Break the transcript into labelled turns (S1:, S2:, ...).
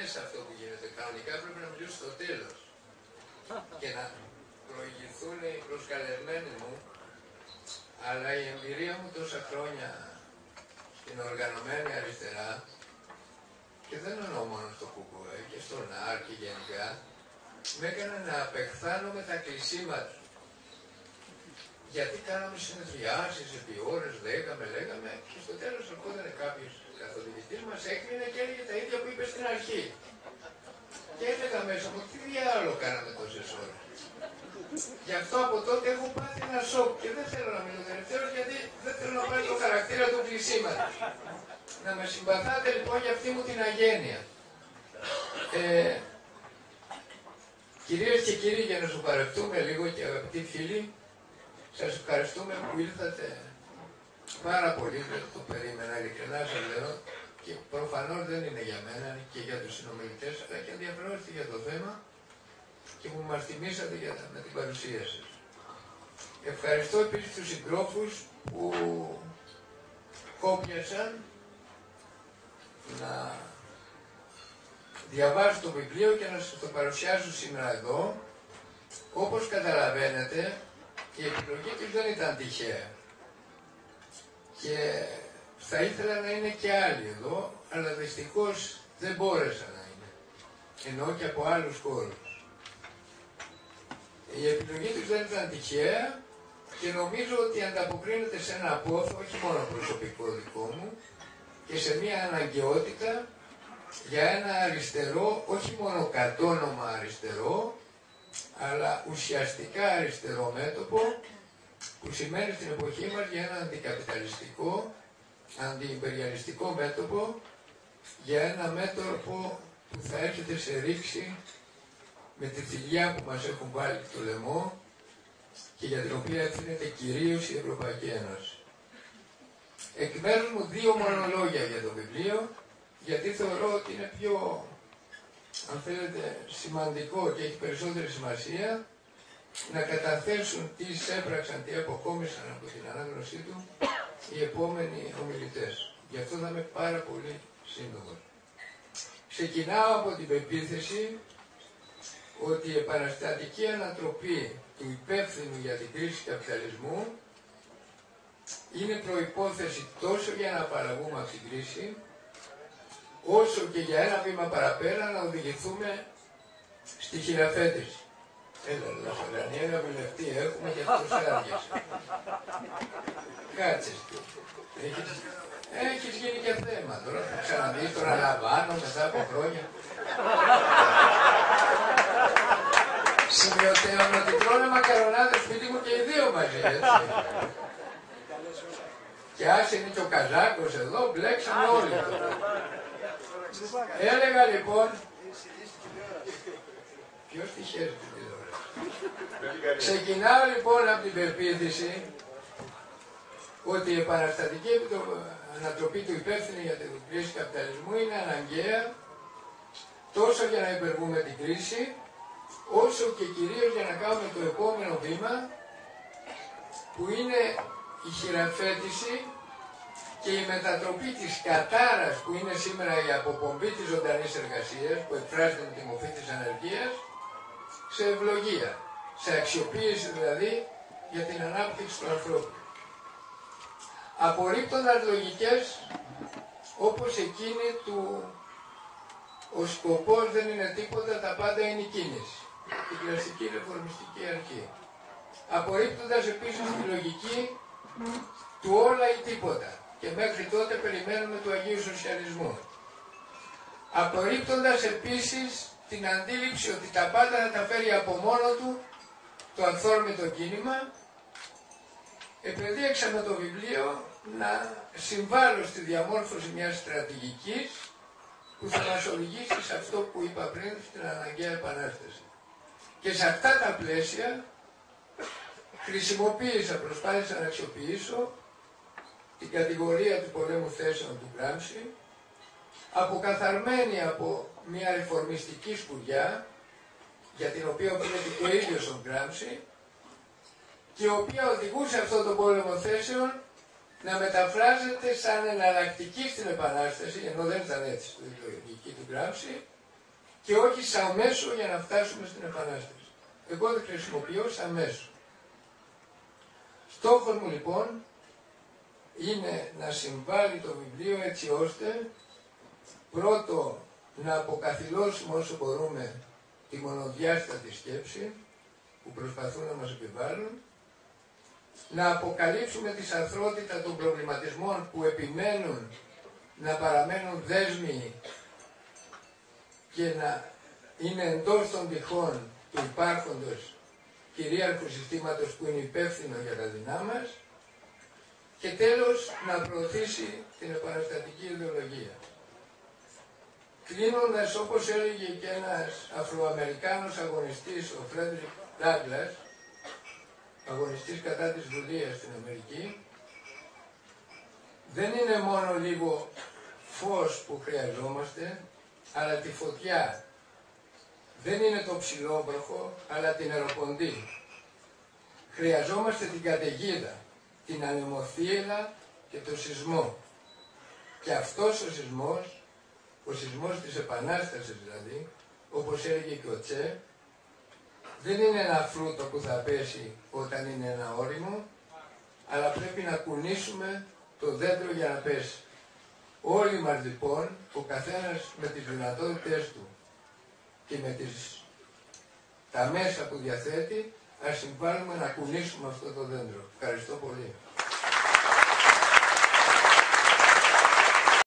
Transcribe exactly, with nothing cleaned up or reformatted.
S1: σε αυτό που γίνεται. Κανονικά πρέπει να μιλήσω στο τέλος και να προηγηθούν οι προσκαλεσμένοι μου, αλλά η εμπειρία μου τόσα χρόνια στην οργανωμένη αριστερά, και δεν εννοώ μόνο στο ΚΚΕ και στον ΑΡ και γενικά, με έκανε να απεχθάνομαι τα κλεισίματα. Γιατί κάναμε συνεδριάσεις επί ώρες, λέγαμε, λέγαμε, και στο τέλος ερχόταν κάποιος καθοδηγητής μας, έκλεινε και έλεγε τα ίδια που είπε στην αρχή. Και έλεγα μέσα μου, τι διάλογο κάναμε τόσες ώρες. Γι' αυτό από τότε έχω πάθει ένα σοκ και δεν θέλω να μείνω τελευταίος, γιατί δεν θέλω να πάρει το χαρακτήρα του κλεισίματος. Να με συμπαθάτε λοιπόν για αυτή μου την αγένεια. Ε, κυρίες και κύριοι, για να σου παρευτούμε λίγο και αγαπητοί φίλοι, σας ευχαριστούμε που ήρθατε πάρα πολύ, δεν το περίμενα, ειλικρινά σας λέω, και προφανώς δεν είναι για μένα, και για τους συνομιλητές, αλλά και ενδιαφερόστε για το θέμα και που μας τιμήσατε για, με την παρουσία σας. Ευχαριστώ επίσης τους συντρόφους που κόπιασαν να διαβάσω το βιβλίο και να σας το παρουσιάσω σήμερα εδώ. Όπως καταλαβαίνετε, η επιλογή τους δεν ήταν τυχαία. Και θα ήθελα να είναι και άλλοι εδώ, αλλά δυστυχώς δεν μπόρεσα να είναι. Εννοώ και από άλλους χώρους. Η επιλογή τους δεν ήταν τυχαία και νομίζω ότι ανταποκρίνεται σε ένα απόθο, όχι μόνο προσωπικό δικό μου, και σε μια αναγκαιότητα για ένα αριστερό, όχι μόνο κατόνομα αριστερό, αλλά ουσιαστικά αριστερό μέτωπο, που σημαίνει στην εποχή μας για ένα αντικαπιταλιστικό, αντιυμπεριαλιστικό μέτωπο, για ένα μέτωπο που θα έρχεται σε ρήξη με τη θηλιά που μας έχουν βάλει στο λαιμό και για την οποία ευθύνεται κυρίως η Ευρωπαϊκή Ένωση. Εκ μέρους μου δύο μονολόγια για το βιβλίο, γιατί θεωρώ ότι είναι πιο, αν θέλετε, σημαντικό και έχει περισσότερη σημασία να καταθέσουν τι έπραξαν, τι αποκόμισαν από την ανάγνωσή του οι επόμενοι ομιλητές. Γι' αυτό θα είμαι πάρα πολύ σύντομος. Ξεκινάω από την πεποίθηση ότι η επαναστατική ανατροπή του υπεύθυνου για την κρίση καπιταλισμού είναι προϋπόθεση τόσο για να απαλλαγούμε από την κρίση, όσο και για ένα βήμα παραπέρα να οδηγηθούμε στη χειραφέτηση. Έλα, Λαφαλανία, ένα βουλευτή έχουμε και αυτός άργησε. Κάτσε. Έχεις, έχεις γίνει και θέμα τώρα. Θα ξαναδείς τον Αλαβάνο μετά από χρόνια. Σημειωτέων ότι τρώνε μακαρονάδες σπίτι μου και οι δύο μαζί, έτσι. Και άσε είναι και ο Καζάκος εδώ, μπλέξαμε όλοι. Έλεγα λοιπόν, ποιος τυχαίζει την τηλεόραση. Ξεκινάω λοιπόν από την πεποίθηση ότι η επαναστατική ανατροπή του υπεύθυνου για την κρίση καπιταλισμού είναι αναγκαία τόσο για να υπερβούμε την κρίση, όσο και κυρίως για να κάνουμε το επόμενο βήμα, που είναι η χειραφέτηση και η μετατροπή της κατάρας που είναι σήμερα η αποπομπή της ζωντανής εργασίας, που εκφράζεται με τη μορφή της ανεργίας, σε ευλογία, σε αξιοποίηση δηλαδή για την ανάπτυξη του ανθρώπου. Απορρίπτοντας λογικές όπως εκείνη του «ο σκοπός δεν είναι τίποτα, τα πάντα είναι η κίνηση», την κλασική ρεφορμιστική αρχή. Απορρίπτοντας επίσης τη λογική του όλα ή τίποτα, και μέχρι τότε περιμένουμε του Αγίου Σοσιαλισμού. Απορρίπτοντας επίσης την αντίληψη ότι τα πάντα θα τα φέρει από μόνο του το αυθόρμητο κίνημα, επεδίωξα με το βιβλίο να συμβάλλω στη διαμόρφωση μιας στρατηγικής που θα μας οδηγήσει σε αυτό που είπα πριν, στην αναγκαία επανάσταση. Και σε αυτά τα πλαίσια χρησιμοποίησα, προσπάθησα να αξιοποιήσω την κατηγορία του πολέμου θέσεων του Γκράμψη, αποκαθαρμένη από μια ρεφορμιστική σπουδιά, για την οποία οφείλεται και ο ίδιος ο Γκράμψη, και η οποία οδηγούσε αυτόν τον πόλεμο θέσεων να μεταφράζεται σαν εναλλακτική στην Επανάσταση, ενώ δεν ήταν έτσι η λογική του Γκράμψη, και όχι σαν μέσο για να φτάσουμε στην Επανάσταση. Εγώ δεν χρησιμοποιώ σαν μέσο. Στόχος μου λοιπόν είναι να συμβάλλει το βιβλίο έτσι ώστε πρώτο να αποκαθιλώσουμε όσο μπορούμε τη μονοδιάστατη σκέψη που προσπαθούν να μας επιβάλλουν, να αποκαλύψουμε τη σαθρότητα των προβληματισμών που επιμένουν να παραμένουν δέσμοι και να είναι εντός των τυχών του υπάρχοντος κυρίαρχου συστήματος που είναι υπεύθυνο για τα δεινά μας, και τέλος να προωθήσει την επαναστατική ιδεολογία. Κλείνοντας, όπως έλεγε και ένας Αφροαμερικάνος αγωνιστής, ο Φρέντρικ Ντάγκλας, αγωνιστής κατά της δουλείας στην Αμερική, δεν είναι μόνο λίγο φως που χρειαζόμαστε, αλλά τη φωτιά. Δεν είναι το ψηλόβροχο, αλλά την αεροποντή. Χρειαζόμαστε την καταιγίδα, την ανεμοθύελα και το σεισμό. Και αυτός ο σεισμός, ο σεισμός της Επανάστασης δηλαδή, όπως έλεγε και ο Τσε, δεν είναι ένα φρούτο που θα πέσει όταν είναι ένα όριμο, αλλά πρέπει να κουνήσουμε το δέντρο για να πέσει. Όλοι μας λοιπόν, ο καθένας με τις δυνατότητες του και με τις, τα μέσα που διαθέτει, ας συμβάλλουμε να κουνήσουμε αυτό το δέντρο. Ευχαριστώ πολύ.